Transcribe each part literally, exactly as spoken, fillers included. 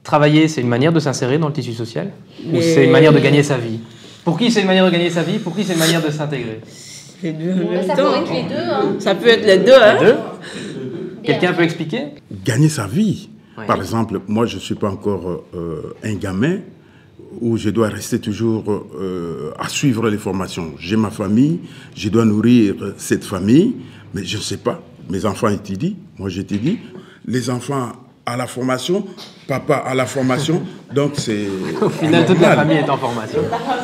Travailler, c'est une manière de s'insérer dans le tissu social? Mais... Ou c'est une manière de gagner sa vie? Pour qui c'est une manière de gagner sa vie? Pour qui c'est une manière de s'intégrer? Les deux en Bon, même ça temps. peut être les deux. Hein. Ça peut être les deux. Hein. Les deux? Quelqu'un peut expliquer? Gagner sa vie. Oui. Par exemple, moi, je ne suis pas encore euh, un gamin où je dois rester toujours euh, à suivre les formations. J'ai ma famille, je dois nourrir cette famille, mais je ne sais pas. Mes enfants étudient, moi j'étudie. Les enfants à la formation, papa à la formation, donc c'est... Au final, toute la famille est en formation.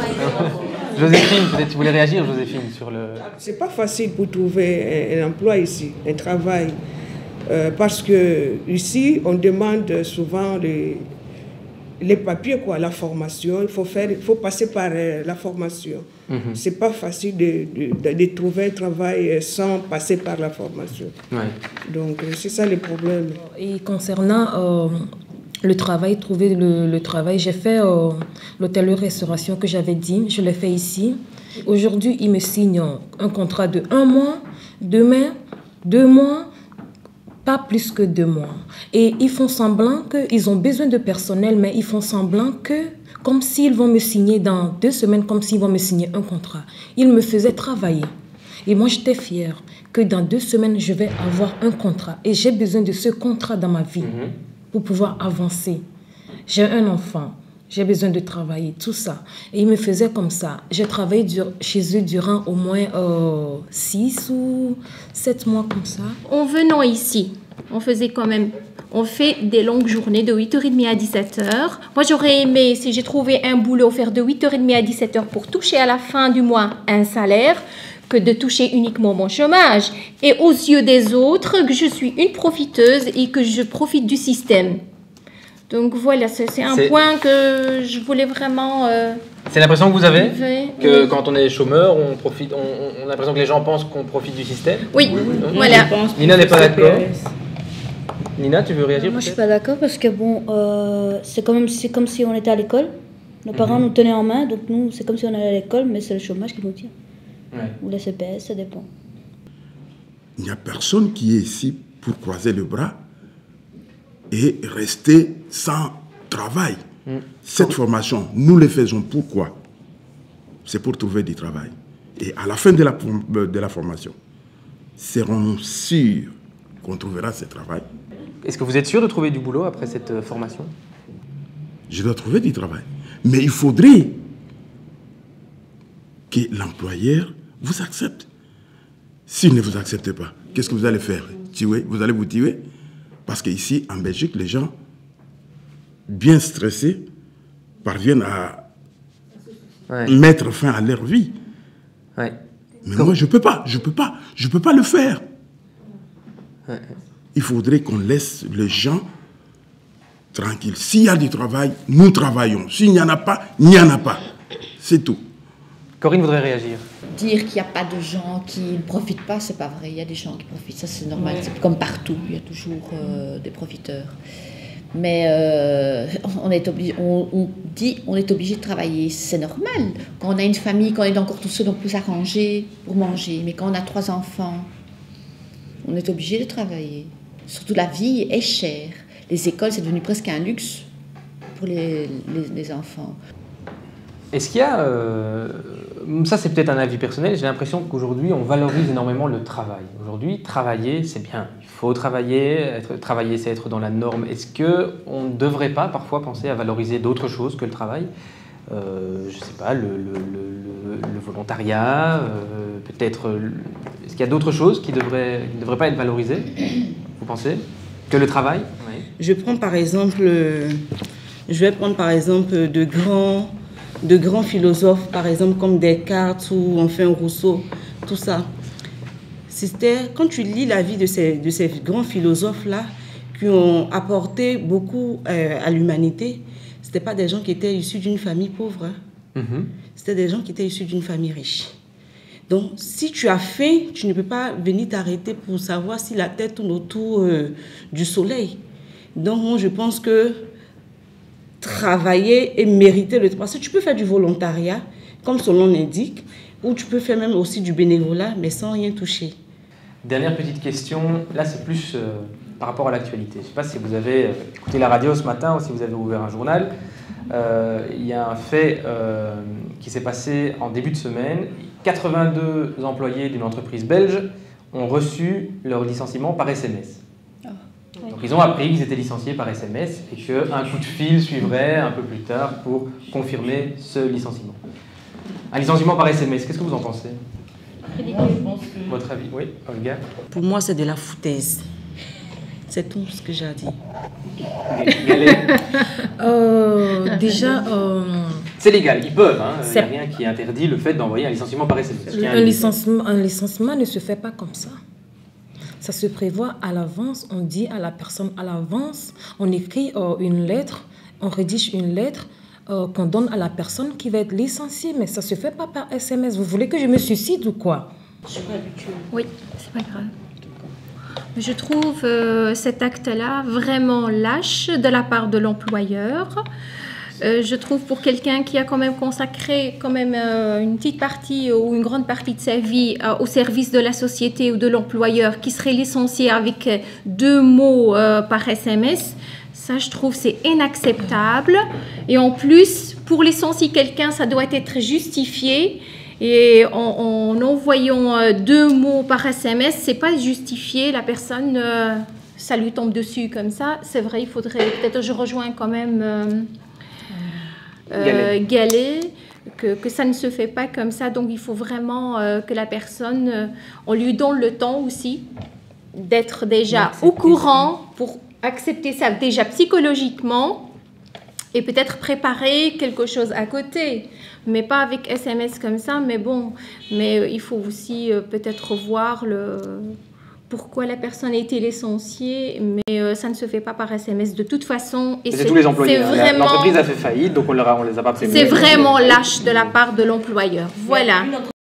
Joséphine, peut-être tu voulais réagir, Joséphine, sur le... C'est pas facile pour trouver un, un emploi ici, un travail. Euh, parce que ici, on demande souvent les, les papiers, quoi, la formation. Il faut, faire, il faut passer par euh, la formation. Mm-hmm. C'est pas facile de, de, de trouver un travail sans passer par la formation. Ouais. Donc, c'est ça le problème. Et concernant euh, le travail, trouver le, le travail, j'ai fait euh, l'hôtellerie-restauration que j'avais dit, je l'ai fait ici. Aujourd'hui, ils me signent un contrat de un mois, demain, deux mois, pas plus que deux mois. Et ils font semblant qu'ils ont besoin de personnel, mais ils font semblant que, comme s'ils vont me signer dans deux semaines, comme s'ils vont me signer un contrat. Ils me faisaient travailler. Et moi, j'étais fière que dans deux semaines, je vais avoir un contrat. Et j'ai besoin de ce contrat dans ma vie mm-hmm. pour pouvoir avancer. J'ai un enfant. J'ai besoin de travailler, tout ça. Et ils me faisaient comme ça. J'ai travaillé dur, chez eux durant au moins euh, six ou sept mois comme ça. En venant ici, on faisait quand même... On fait des longues journées de huit heures trente à dix-sept heures. Moi, j'aurais aimé, si j'ai trouvé un boulot, faire de huit heures trente à dix-sept heures pour toucher à la fin du mois un salaire, que de toucher uniquement mon chômage. Et aux yeux des autres, que je suis une profiteuse et que je profite du système. Donc voilà, c'est un point que je voulais vraiment... Euh, c'est l'impression que vous avez lever. Que oui. Quand on est chômeur, on, profite, on, on a l'impression que les gens pensent qu'on profite du système? Oui, oui. Voilà. Nina n'est pas d'accord. Nina, tu veux réagir? Moi, je suis pas d'accord parce que bon, euh, c'est quand même, c'est comme si on était à l'école. Nos parents mm-hmm. nous tenaient en main, donc nous, c'est comme si on allait à l'école, mais c'est le chômage qui nous tient. Ouais. Ou la C P S, ça dépend. Il n'y a personne qui est ici pour croiser le bras et rester sans travail. Mm. Cette oh. formation, nous le faisons pourquoi? C'est pour trouver du travail. Et à la fin de la, de la formation, serons-nous sûrs qu'on trouvera ce travail? Est-ce que vous êtes sûr de trouver du boulot après cette formation? Je dois trouver du travail. Mais il faudrait que l'employeur vous accepte. S'il ne vous accepte pas, qu'est-ce que vous allez faire? Tuer? Vous allez vous tuer? Parce qu'ici, en Belgique, les gens, bien stressés, parviennent à ouais. mettre fin à leur vie. Ouais. Mais Comme... moi, je ne peux pas, je ne peux pas, je ne peux pas le faire. Ouais. Il faudrait qu'on laisse les gens tranquilles. S'il y a du travail, nous travaillons. S'il n'y en a pas, il n'y en a pas. C'est tout. Corinne voudrait réagir. Dire qu'il n'y a pas de gens qui ne profitent pas, c'est pas vrai. Il y a des gens qui profitent, ça c'est normal. Ouais. C'est comme partout, il y a toujours euh, des profiteurs. Mais euh, on, est obligé, on, on dit on est obligé de travailler, c'est normal. Quand on a une famille, quand on est encore tout seul, on peut s'arranger pour manger. Mais quand on a trois enfants, on est obligé de travailler. Surtout la vie est chère. Les écoles, c'est devenu presque un luxe pour les, les, les enfants. Est-ce qu'il y a... Euh, ça, c'est peut-être un avis personnel. J'ai l'impression qu'aujourd'hui, on valorise énormément le travail. Aujourd'hui, travailler, c'est bien. Il faut travailler. Être, travailler, c'est être dans la norme. Est-ce qu'on ne devrait pas parfois penser à valoriser d'autres choses que le travail? euh, Je ne sais pas, le, le, le, le volontariat, euh, peut-être... Est-ce qu'il y a d'autres choses qui ne devraient, qui devraient pas être valorisées, vous pensez, que le travail? Oui. Je prends par exemple... Je vais prendre par exemple de grands... de grands philosophes, par exemple comme Descartes ou enfin Rousseau, tout ça. C'était, quand tu lis la vie de ces, de ces grands philosophes-là, qui ont apporté beaucoup euh, à l'humanité, ce n'étaient pas des gens qui étaient issus d'une famille pauvre. Hein. Mm-hmm. C'était des gens qui étaient issus d'une famille riche. Donc, si tu as faim, tu ne peux pas venir t'arrêter pour savoir si la Terre tourne autour euh, du soleil. Donc, moi, je pense que travailler et mériter le travail. Tu peux faire du volontariat, comme son nom l'indique, ou tu peux faire même aussi du bénévolat, mais sans rien toucher. Dernière petite question, là c'est plus euh, par rapport à l'actualité. Je ne sais pas si vous avez écouté la radio ce matin ou si vous avez ouvert un journal. Euh, il y a un fait euh, qui s'est passé en début de semaine. quatre-vingt-deux employés d'une entreprise belge ont reçu leur licenciement par S M S. Donc ils ont appris qu'ils étaient licenciés par S M S et qu'un coup de fil suivrait un peu plus tard pour confirmer ce licenciement. Un licenciement par S M S, qu'est-ce que vous en pensez? Moi, je pense que... Votre avis? Oui, Olga? Pour moi, c'est de la foutaise. C'est tout ce que j'ai à dire. euh, déjà... Euh... C'est légal, ils peuvent. Hein. Il n'y a rien qui interdit le fait d'envoyer un licenciement par S M S. Un licenciement, un licenciement ne se fait pas comme ça. Ça se prévoit à l'avance, on dit à la personne à l'avance, on écrit euh, une lettre, on rédige une lettre euh, qu'on donne à la personne qui va être licenciée, mais ça ne se fait pas par S M S. Vous voulez que je me suicide ou quoi? Je suis pas habituée. Oui, c'est pas grave. Je trouve euh, cet acte-là vraiment lâche de la part de l'employeur. Euh, je trouve pour quelqu'un qui a quand même consacré quand même euh, une petite partie ou une grande partie de sa vie euh, au service de la société ou de l'employeur, qui serait licencié avec deux mots euh, par S M S, ça je trouve c'est inacceptable. Et en plus, pour licencier quelqu'un, ça doit être justifié. Et en, en envoyant euh, deux mots par S M S, c'est pas justifié. La personne, euh, ça lui tombe dessus comme ça. C'est vrai, il faudrait peut-être, je rejoins quand même. Euh, Euh, Galet, que, que ça ne se fait pas comme ça. Donc, il faut vraiment euh, que la personne, euh, on lui donne le temps aussi d'être déjà au courant pour accepter ça déjà psychologiquement et peut-être préparer quelque chose à côté, mais pas avec S M S comme ça. Mais bon, mais euh, il faut aussi euh, peut-être voir le... pourquoi la personne a été licenciée, mais euh, ça ne se fait pas par S M S de toute façon. Et c'est tous les employés. Hein. Vraiment... L'entreprise a fait faillite, donc on ne les a pas prévenus. C'est vraiment lâche de la part de l'employeur. Voilà.